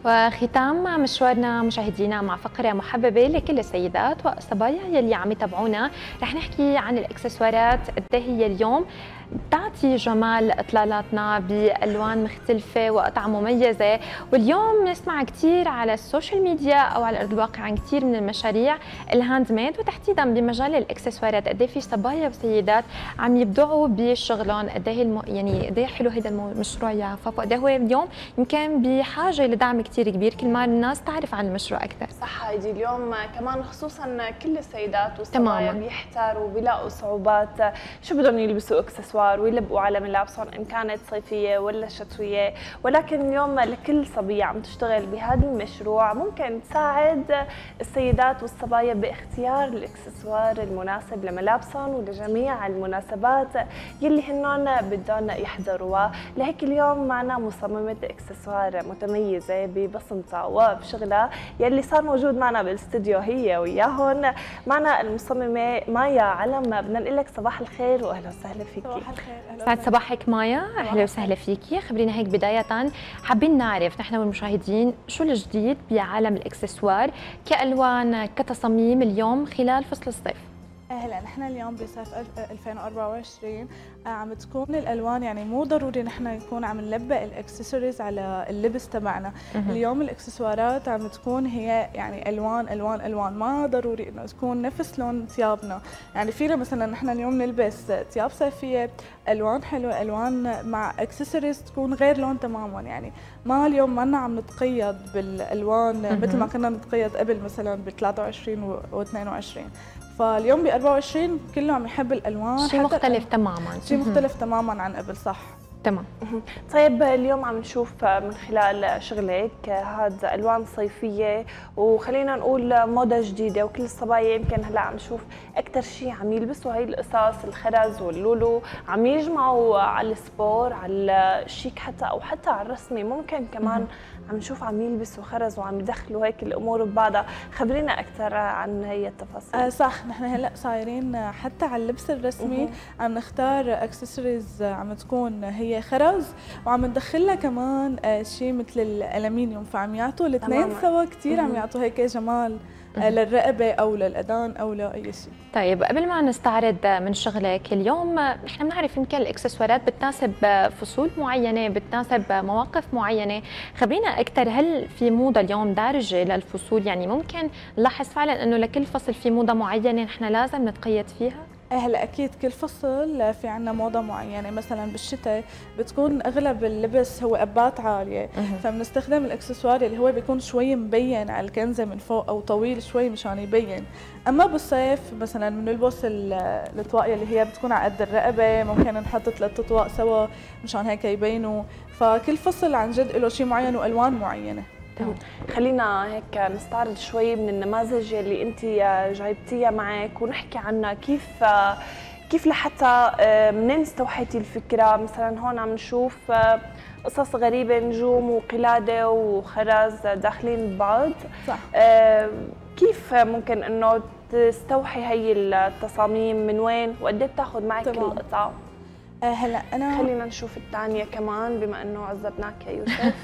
وختام مشوارنا مشاهدينا مع فقرة محببة لكل السيدات والصبايا يلي عم يتابعونا. رح نحكي عن الاكسسوارات قد هي اليوم بتعطي جمال اطلالاتنا بالوان مختلفه وقطع مميزه. واليوم نسمع كثير على السوشيال ميديا او على ارض الواقع عن كثير من المشاريع الهاند ميد، وتحديدا بمجال الاكسسوارات قد في صبايا وسيدات عم يبدعوا بشغلهم. قد يعني قد حلو هذا المشروع يا فافو، قد هو اليوم يمكن بحاجه لدعم كثير كبير كل ما الناس تعرف عن المشروع اكثر. صح هيدي، اليوم كمان خصوصا كل السيدات والصبايا بيحتاروا بيلاقوا صعوبات شو بدهم يلبسوا اكسسوار ويلبقوا على ملابسهم ان كانت صيفيه ولا شتويه، ولكن اليوم لكل صبيه عم تشتغل بهذا المشروع ممكن تساعد السيدات والصبايا باختيار الاكسسوار المناسب لملابسهم ولجميع المناسبات يلي هنن بدهم يحضروها. لهيك اليوم معنا مصممه اكسسوار متميزه ببصمتها وبشغلها يلي صار موجود معنا بالاستوديو هي وياهم. معنا المصممه مايا علم، بدنا نقول لك صباح الخير واهلا وسهلا فيكي. صباح الخير. سعد صباحك مايا، اهلا وسهلا فيكي. خبرينا هيك بدايه، حابين نعرف نحن والمشاهدين شو الجديد بعالم الاكسسوار كالوان كتصاميم اليوم خلال فصل الصيف. هلا نحن اليوم بصيف 2024 عم تكون الالوان يعني مو ضروري نحن يكون عم نلبق الاكسسوارز على اللبس تبعنا. اليوم الاكسسوارات عم تكون هي يعني الوان الوان الوان، ما ضروري انه تكون نفس لون ثيابنا. يعني فينا مثلا نحن اليوم نلبس ثياب صيفيه الوان حلوه، الوان مع اكسسوارز تكون غير لون تماما. يعني ما اليوم ما عم نتقيد بالالوان مثل ما كنا نتقيد قبل مثلا ب 23 و 22. فاليوم ب 24 كله عم يحب الالوان، شيء مختلف تماما، شيء مختلف تماما عن قبل. صح تمام. طيب اليوم عم نشوف من خلال شغلك هذا الوان صيفيه وخلينا نقول موضه جديده، وكل الصبايا يمكن هلا عم نشوف اكثر شيء عم يلبسوا هي القصص الخرز واللولو، عم يجمعوا على السبور على الشيك حتى او حتى على الرسمي. ممكن كمان عم نشوف عم يلبسوا خرز وعم يدخلوا هيك الامور ببعضها. خبرينا اكثر عن هي التفاصيل. صح، نحن هلا صايرين حتى على اللبس الرسمي عم نختار اكسسوارز عم تكون هي خرز، وعم ندخلها كمان شيء مثل الالمنيوم، فعم يعطوا الاثنين سوا كثير عم يعطوا هيك جمال للرقبه او للاذان او لاي شيء. طيب قبل ما نستعرض من شغلك اليوم، نحن بنعرف يمكن الاكسسوارات بتناسب فصول معينه، بتناسب مواقف معينه. خبرينا اكثر، هل في موضه اليوم دارجه للفصول؟ يعني ممكن نلاحظ فعلا انه لكل فصل في موضه معينه نحن لازم نتقيد فيها؟ هلا اكيد كل فصل في عنا موضه معينه. مثلا بالشتاء بتكون اغلب اللبس هو ابات عاليه، فبنستخدم الاكسسوار اللي هو بيكون شوي مبين على الكنزه من فوق او طويل شوي مشان يبين. اما بالصيف مثلا بنلبس الطواقيه اللي هي بتكون على قد الرقبه، ممكن نحط 3 طواق سوا مشان هيك يبينوا. فكل فصل عن جد له شيء معين والوان معينه. خلينا هيك نستعرض شوي من النماذج اللي انت جايبتيها معك ونحكي عنها. كيف لحتى منين استوحيتي الفكره؟ مثلا هون عم نشوف قصص غريبه، نجوم وقلاده وخرز داخلين ببعض. صح. كيف ممكن انه تستوحي هي التصاميم؟ من وين وقد ايه بتاخذ معك القطعه؟ هلا انا خلينا نشوف الثانيه كمان بما انه عذبناك يا يوسف.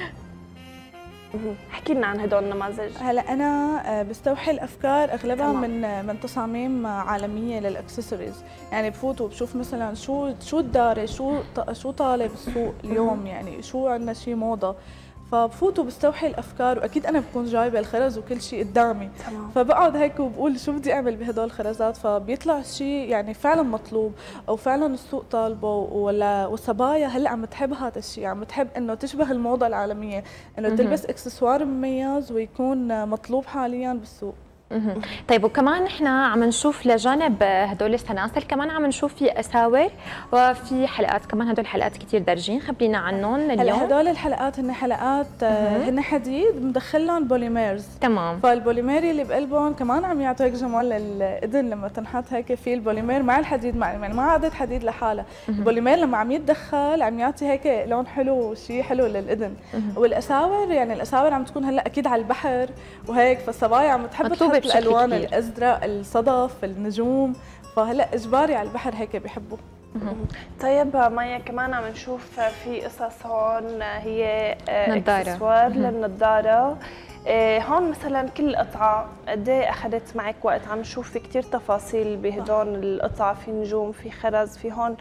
احكي لنا عن هدول النماذج. هلا انا بستوحي الافكار اغلبها من تصاميم عالميه للاكسسوارز. يعني بفوت وبشوف مثلا شو الدارج، شو طالب السوق اليوم، يعني شو عندنا شيء موضه، فبفوت وبستوحي الافكار. واكيد انا بكون جايبه الخرز وكل شيء قدامي، فبقعد هيك وبقول شو بدي اعمل بهدول الخرزات، فبيطلع شيء يعني فعلا مطلوب او فعلا السوق طالبه، والصبايا هلا عم تحب هذا الشيء، عم تحب انه تشبه الموضه العالميه، انه تلبس اكسسوار مميز ويكون مطلوب حاليا بالسوق. طيب وكمان نحن عم نشوف لجانب هدول السلاسل كمان عم نشوف في اساور وفي حلقات كمان. هدول الحلقات كثير دارجين، خبرينا عنهم اليوم. هلا هدول الحلقات هن حلقات هن حديد مدخلهم بوليميرز. تمام. فالبوليمير اللي بقلبهم كمان عم يعطوا هيك جمال للاذن لما تنحط هيك في البوليمير مع الحديد، يعني ما عادت حديد لحالها. البوليمير لما عم يتدخل عم يعطي هيك لون حلو وشيء حلو للاذن. والاساور يعني الاساور عم تكون هلا اكيد على البحر وهيك، فالصبايا عم تحب الالوان الازرق، الصدف، النجوم، فهلا اجباري على البحر هيك بيحبوا. طيب مايا، كمان عم نشوف في قصص هون هي نظارة اكسسوار للنظارة. هون مثلا كل قطعة قد ايه اخذت معك وقت؟ عم نشوف في كثير تفاصيل بهدول القطع، في نجوم، في خرز، في هون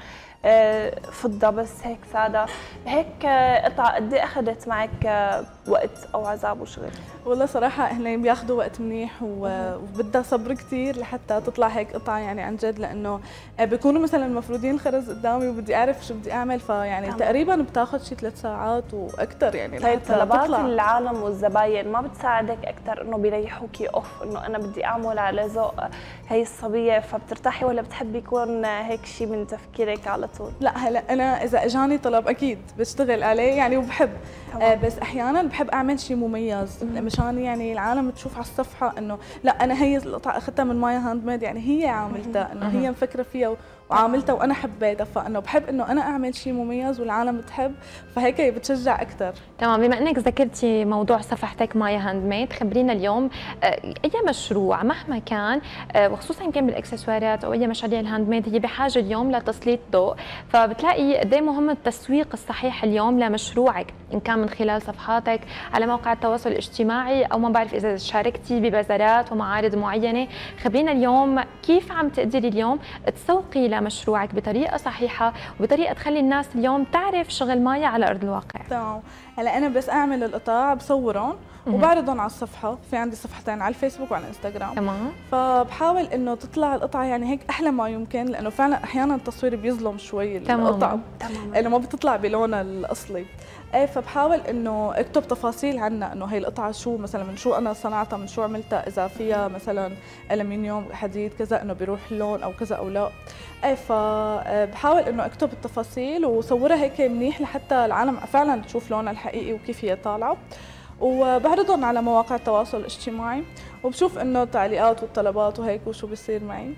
فضة بس هيك سادة. هيك قطعة قد ايه اخذت معك وقت او عذاب وشغل؟ والله صراحة هن بياخذوا وقت منيح وبدها صبر كثير لحتى تطلع هيك قطعة يعني عن جد، لأنه بيكونوا مثلا مفروضين الخرز قدامي وبدي أعرف شو بدي أعمل، فيعني تقريبا بتاخذ شي 3 ساعات وأكثر يعني. طيب طلبات العالم والزباين ما بتساعدك أكثر إنه بيريحوكي أوف إنه أنا بدي أعمل على ذوق هي الصبية، فبترتاحي ولا بتحبي يكون هيك شيء من تفكيرك على طول؟ لا هلا أنا إذا إجاني طلب أكيد بشتغل عليه يعني وبحب، بس أحيانا بحب أعمل شيء مميز مشان يعني العالم تشوف على الصفحة إنه لا أنا هي القطعة أخذتها من مايا هاند ميد، يعني هي عاملتها، إنه هي مفكرة فيها وعاملتها وانا حبيتها، فانه بحب انه انا اعمل شيء مميز والعالم تحب، فهيك بتشجع اكثر. تمام. بما انك ذكرتي موضوع صفحتك مايا هاند ميد، خبرينا اليوم اي مشروع مهما كان وخصوصا يمكن بالاكسسوارات او اي مشاريع الهاند ميد هي بحاجه اليوم لتسليط ضوء، فبتلاقي قد ايه مهم التسويق الصحيح اليوم لمشروعك، ان كان من خلال صفحاتك على مواقع التواصل الاجتماعي او ما بعرف اذا شاركتي ببازارات ومعارض معينه. خبرينا اليوم كيف عم تقدري اليوم تسوقي مشروعك بطريقه صحيحه وبطريقه تخلي الناس اليوم تعرف شغل مايا على ارض الواقع. تمام. هلا انا بس اعمل القطع بصورهم وبعرضهم على الصفحه، في عندي صفحتين على الفيسبوك وعلى الانستغرام. تمام. فبحاول انه تطلع القطعه يعني هيك احلى ما يمكن، لانه فعلا احيانا التصوير بيظلم شوي القطعه، انه ما بتطلع بلونها الاصلي. ايه فبحاول انه اكتب تفاصيل عنها، انه هي القطعه شو مثلا، من شو انا صنعتها، من شو عملتها، اذا فيها مثلا الومنيوم، حديد، كذا انه بيروح اللون او كذا او لا. ايه فبحاول انه اكتب التفاصيل وصورها هيك منيح لحتى العالم فعلا تشوف لونها الحقيقي وكيف هي طالعه، وبعرضهم على مواقع التواصل الاجتماعي وبشوف انه التعليقات والطلبات وهيك وشو بيصير معي.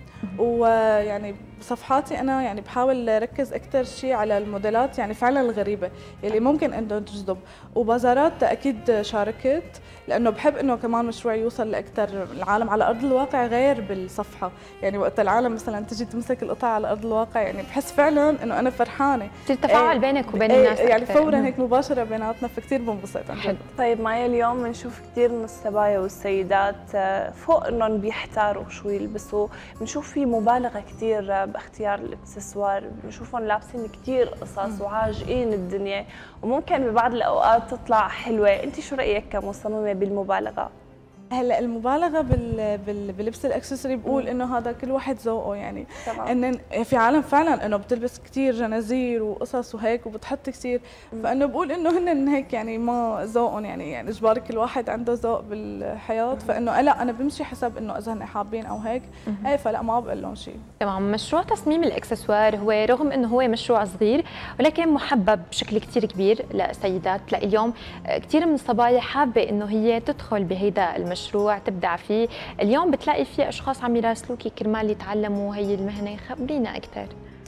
ويعني بصفحاتي انا يعني بحاول ركز اكثر شيء على الموديلات يعني فعلا الغريبه اللي ممكن انه تجذب، وبازارات اكيد شاركت، لانه بحب انه كمان مشروعي يوصل لاكثر العالم على ارض الواقع غير بالصفحه، يعني وقت العالم مثلا تجي تمسك القطع على ارض الواقع يعني بحس فعلا انه انا فرحانه، تصير تفاعل بينك وبين الناس يعني فورا هيك مباشره بيناتنا، فكثير بنبسط عن جد. طيب مايا، اليوم بنشوف كثير من الصبايا والسيدات فوق انهم بيحتاروا شو يلبسوا، بنشوف في مبالغه كثير باختيار الاكسسوار، بنشوفهم لابسين كثير قصص وعاجقين الدنيا، وممكن ببعض الاوقات تطلع حلوه، انت شو رايك كمصممه بالمبالغه؟ هلا المبالغه بلبس الاكسسوري بقول انه هذا كل واحد ذوقه، يعني ان في عالم فعلا انه بتلبس كثير جنازير وقصص وهيك وبتحط كثير، فانه بقول انه هن هيك يعني ما ذوقهم، يعني اجباري كل واحد عنده ذوق بالحياه، فانه لا انا بمشي حسب انه اذا هن حابين او هيك، ايه فلا ما بقول لهم شيء. تمام. مشروع تصميم الاكسسوار هو رغم انه هو مشروع صغير ولكن محبب بشكل كثير كبير للسيدات، تلاقي اليوم كثير من الصبايا حابه انه هي تدخل بهيدا المشروع تبدع فيه، اليوم بتلاقي في اشخاص عم يراسلوكي كرمال يتعلموا هي المهنه، خبرينا اكثر.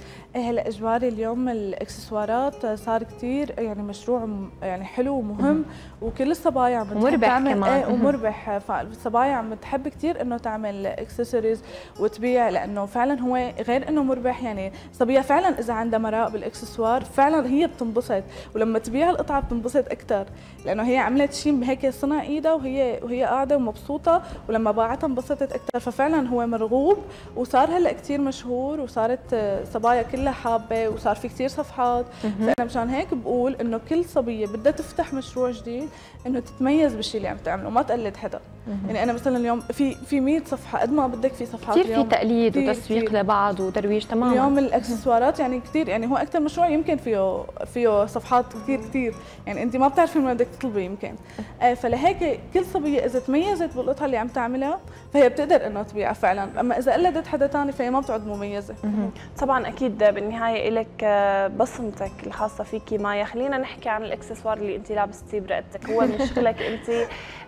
هلا اجباري اليوم الاكسسوارات صار كثير يعني مشروع يعني حلو ومهم، وكل الصبايا عم ومربح كمان. ومربح، فالصبايا عم تحب كثير انه تعمل اكسسوارز وتبيع، لانه فعلا هو غير انه مربح، يعني صبيه فعلا اذا عندها مراء بالاكسسوار فعلا هي بتنبسط، ولما تبيع القطعه بتنبسط اكثر، لانه هي عملت شيء هيك صنع ايدها وهي قاعده ومبسوطه، ولما باعتها انبسطت اكثر، ففعلا هو مرغوب وصار هلا كثير مشهور، وصارت صبايا كلها حابه، وصار في كثير صفحات، فانا مشان هيك بقول انه كل صبيه بدها تفتح مشروع جديد انه تتميز بالشيء اللي عم تعمله وما تقلد حدا. يعني انا مثلا اليوم في 100 صفحه قد ما بدك، في صفحات كثير في تقليد وتسويق لبعض وترويج. تماما. اليوم الاكسسوارات يعني كثير، يعني هو اكثر مشروع يمكن فيه صفحات كثير، يعني انت ما بتعرفي من وين بدك تطلبي يمكن. فلهيك كل صبيه اذا تميزت بالقطعه اللي عم تعملها فهي بتقدر انه تبيعها فعلا، اما اذا قلدت حدا ثاني فهي ما بتعد مميزه. طبعا اكيد بالنهايه لك بصمتك الخاصه فيكي مايا. خلينا نحكي عن الاكسسوار اللي انت لابستيه برقبتك، هو من شغلك انت،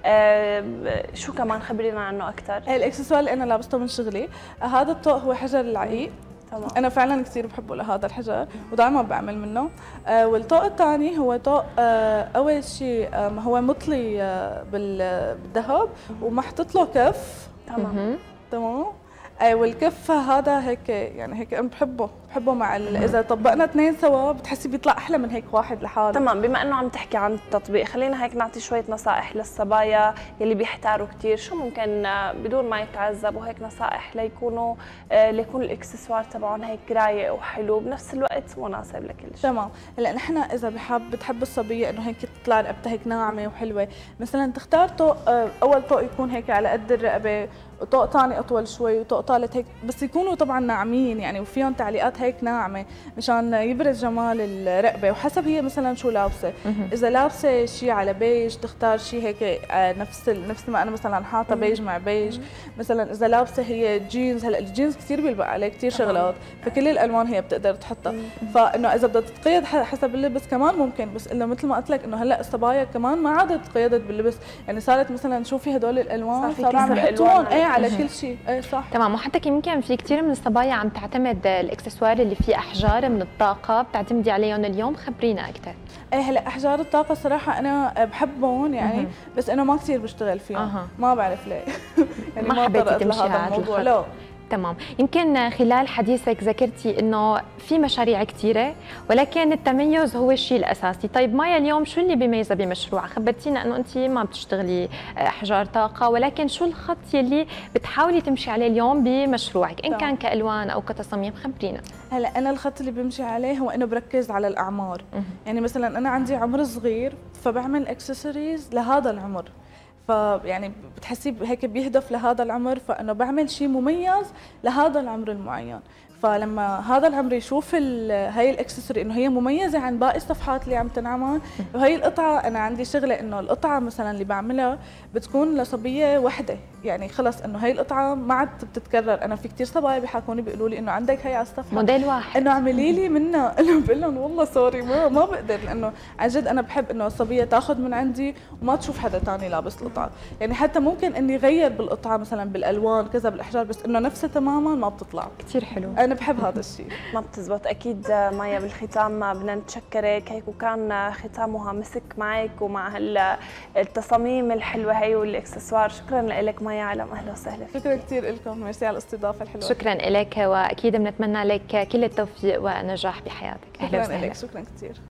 شو كمان خبرينا عنه اكثر؟ الاكسسوار اللي انا لابسته من شغلي، هذا الطوق هو حجر العقيق. تمام. انا فعلا كثير بحبه لهذا الحجر ودائما بعمل منه. والطوق الثاني هو طوق اول شيء هو مطلي بالذهب ومحطوط له كف. تمام. والكف هذا هيك يعني هيك انا بحبه بحبه مع اذا طبقنا اثنين سوا بتحسي بيطلع احلى من هيك واحد لحاله. تمام، بما انه عم تحكي عن التطبيق خلينا هيك نعطي شويه نصائح للصبايا يلي بيحتاروا كثير، شو ممكن بدون ما يتعذبوا هيك نصائح ليكونوا ليكون الاكسسوار تبعهم هيك رايق وحلو بنفس الوقت مناسب لكل شيء. تمام، هلا نحن اذا بتحب الصبيه انه هيك تطلع رقبتها هيك ناعمه وحلوه، مثلا تختار طوق، اول طوق يكون هيك على قد الرقبه، وطوق ثاني اطول شوي، وطوق ثالث هيك، بس يكونوا طبعا ناعمين يعني وفيهم تعليقات هيك ناعمه مشان يبرز جمال الرقبه، وحسب هي مثلا شو لابسه. اذا لابسه شيء على بيج تختار شيء هيك نفس ما انا مثلا حاطه بيج مع بيج. مثلا اذا لابسه هي جينز، هلا الجينز كثير بيلبق عليه كثير شغلات، فكل الالوان هي بتقدر تحطها. فانه اذا بدها تتقيد حسب اللبس كمان ممكن، بس انه مثل ما قلت لك انه هلا الصبايا كمان ما عادت تقيدت باللبس، يعني صارت مثلا شوفي هدول الالوان صاروا عم يحطوهم على كل شيء. ايه صح تمام. وحتى يمكن في كثير من الصبايا عم تعتمد الاكسسوار اللي فيه احجار من الطاقه، بتعتمدي عليهم اليوم، خبرينا اكثر. ايه هلا احجار الطاقه صراحه انا بحبهم يعني، بس انا ما كثير بشتغل فيهم. ما بعرف ليه. يعني ما حبيتي تمشي هذا الموضوع. لا تمام. يمكن خلال حديثك ذكرتي انه في مشاريع كثيره ولكن التميز هو الشيء الاساسي. طيب مايا اليوم شو اللي بيميزها بمشروعها؟ خبرتينا انه انت ما بتشتغلي احجار طاقه، ولكن شو الخط يلي بتحاولي تمشي عليه اليوم بمشروعك ان كان كالوان او كتصاميم؟ خبرينا. هلا انا الخط اللي بمشي عليه هو انه بركز على الاعمار. يعني مثلا انا عندي عمر صغير فبعمل اكسسوارز لهذا العمر، فيعني بتحسي هيك بيهدف لهذا العمر، فانه بعمل شيء مميز لهذا العمر المعين. فلما هذا العمر يشوف هي الاكسسوري انه هي مميزه عن باقي الصفحات اللي عم تنعمل، وهي القطعه انا عندي شغله انه القطعه مثلا اللي بعملها بتكون لصبيه وحده، يعني خلص انه هي القطعه ما عاد بتتكرر. انا في كثير صبايا بيحاكوني بيقولوا لي انه عندك هي على الصفحه موديل واحد، انه اعملي لي منها. انا بقول لهم والله سوري ما بقدر، لانه عن جد انا بحب انه الصبيه تاخذ من عندي وما تشوف حدا ثاني لابس القطعه. يعني حتى ممكن اني غير بالقطعه مثلا بالالوان كذا بالاحجار، بس انه نفسها تماما ما بتطلع. كثير حلو، انا بحب هذا الشيء. ما بتزبط اكيد. مايا بالختام بدنا نتشكرك، هيك وكان ختامها مسك معك ومع التصاميم الحلوه هي والاكسسوار. شكرا لك مايا على اهلا وسهلا فيك. شكرا كثير لكم، ميرسي على الاستضافه الحلوه. شكرا لك، واكيد بنتمنى لك كل التوفيق ونجاح بحياتك. اهلا وسهلا. شكرا كثير.